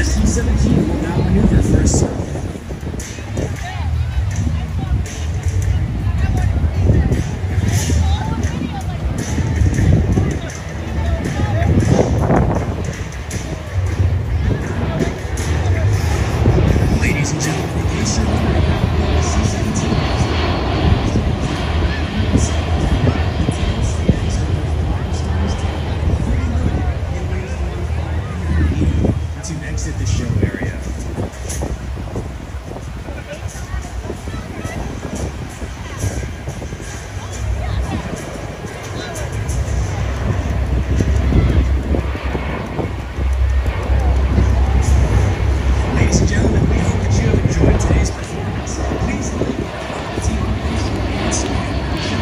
C-17 will now maneuver for a circle. Ladies and gentlemen, in case you're wondering how the C-17 to exit the show area. Ladies and gentlemen, we hope that you have enjoyed today's performance. Please leave a comment on Facebook and Instagram.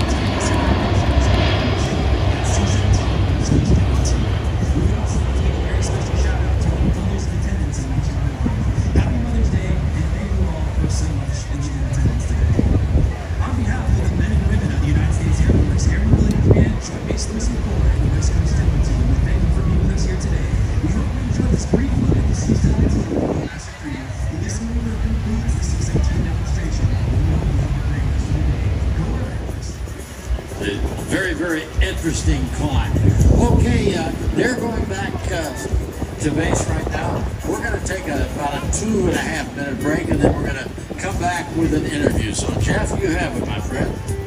We would also like to give a very special shout out to all the mothers in attendance in each of our lives. Happy Mother's Day, and thank you all for so much in attendance today. On behalf of the men and women of the United States Air Force, Air Mobility Command, Joint Base Lewis McChord, and the West Coast Temple Team, we thank you for being with us here today. We hope you enjoyed this brief look at the C-17 Master Crew. This maneuver concludes the C-17 demonstration. We hope you have a great rest of your day. Go Riders! Very, very interesting climb. Okay, they're going back to base right now. We're going to take about a 2.5 minute break, and then we're going to come back with an interview. So, Jeff, you have it, my friend.